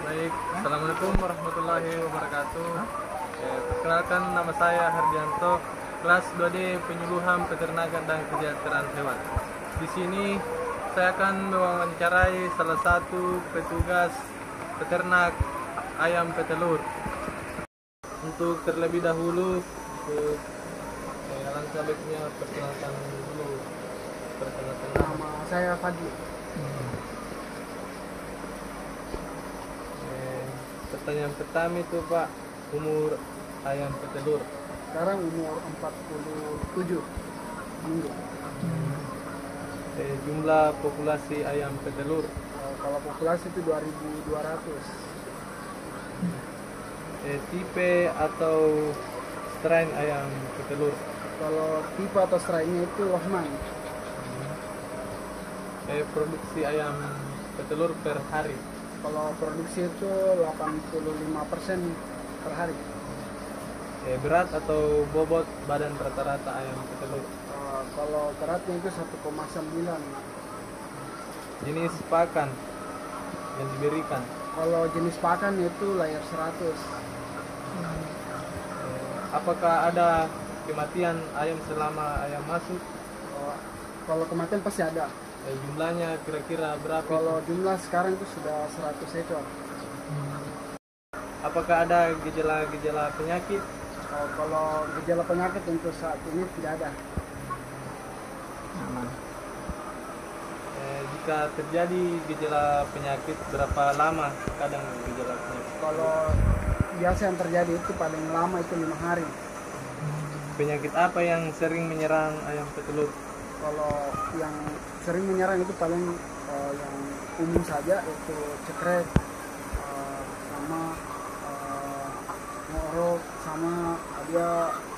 Baik, Assalamualaikum warahmatullahi wabarakatuh. Perkenalkan, nama saya Hardianto, kelas 2D Penyuluhan Peternakan dan Kesejahteraan Hewan. Di sini saya akan mewawancarai salah satu petugas peternak ayam petelur. Untuk terlebih dahulu, alangkah baiknya perkenalkan dulu. Perkenalkan Nama saya Fadli. Pertanyaan pertama itu Pak, umur ayam petelur. Sekarang umur 47 minggu. Jumlah populasi ayam petelur. Kalau populasi itu 2.200. Tipe atau strain ayam petelur. Kalau tipe atau strainnya itu Lohman. Produksi ayam petelur per hari. Kalau produksi itu 85% per hari. Berat atau bobot badan rata-rata ayam petelur. Kalau beratnya itu 1,9. Jenis pakan yang diberikan. Kalau jenis pakan itu layer 100. Apakah ada kematian ayam selama ayam masuk? Kalau kematian pasti ada. Jumlahnya kira-kira berapa? Kalau jumlah sekarang itu sudah 100 ekor. Apakah ada gejala-gejala penyakit? Kalau gejala penyakit untuk saat ini tidak ada. Jika terjadi gejala penyakit, berapa lama kadang gejala penyakit? Kalau biasa yang terjadi itu paling lama itu 5 hari. Penyakit apa yang sering menyerang ayam petelur? Kalau yang sering menyerang itu paling yang umum saja, itu cekrek, sama ngorok, sama dia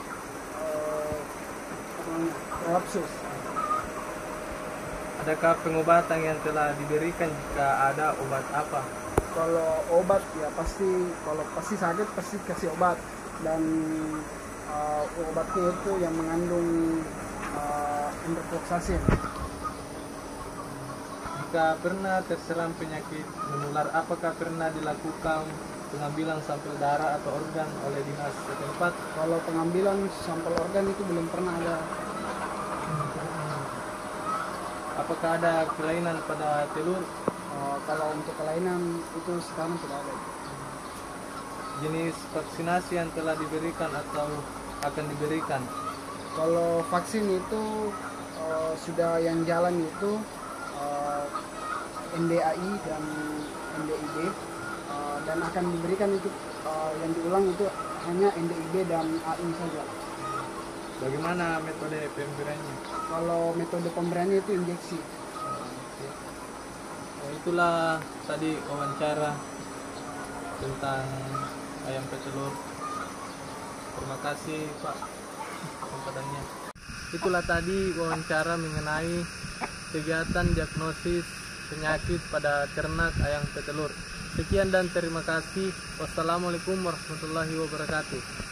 rapsus. Adakah pengobatan yang telah diberikan? Jika ada, obat apa? Kalau obat ya kalau pasti sakit pasti kasih obat, dan obatnya itu yang mengandung endoproxasin. Jika pernah terserang penyakit menular, apakah pernah dilakukan pengambilan sampel darah atau organ oleh dinas setempat? Kalau pengambilan sampel organ itu belum pernah ada. Apakah ada kelainan pada telur? Kalau untuk kelainan itu sekarang tidak ada. Jenis vaksinasi yang telah diberikan atau akan diberikan? Kalau vaksin itu sudah yang jalan itu NDAI dan NDIB, dan akan diberikan itu yang diulang itu hanya NDIB dan AI saja. Bagaimana metode pemberiannya? Kalau metode pemberiannya itu injeksi. Itulah tadi wawancara tentang ayam petelur. Terima kasih Pak kesempatannya. Itulah tadi wawancara mengenai kegiatan diagnosis penyakit pada ternak ayam petelur. Sekian dan terima kasih. Wassalamualaikum warahmatullahi wabarakatuh.